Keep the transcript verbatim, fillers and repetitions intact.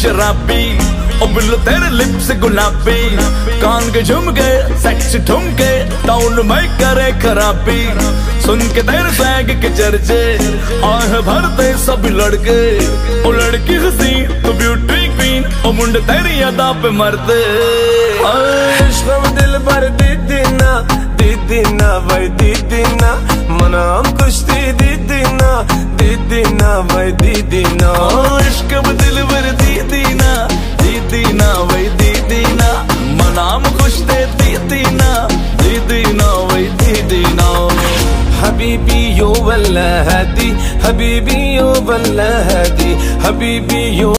शराबी, ओ बिल्लो तेरे लिप्स गुलाबी, कान के झुमके सेक्सी ठुमके टाउन में करे खराबी। सुन के तेरे स्वैग के चर्चे आह भरते सभी लड़के, ओ लड़की हंसी तो ब्यूटी क्वीन, ओ मुंडे तेरी अदा पे मरते। इश्क़ दिल भर दीदी ना दीदी ना भाई दीदी ना, मनाम कुश्ती दीदी ना दीदी ना भाई दीदी ना। इश्क़ दिल भर दीदी ना दीदी ना भाई दीदी ना, मनाम कुश्ती दीदी ना दीदी ना भाई दीदी ना। हबीबी यो वल्ला हदी हबीबी यो वल्ला हदी हबीबी यो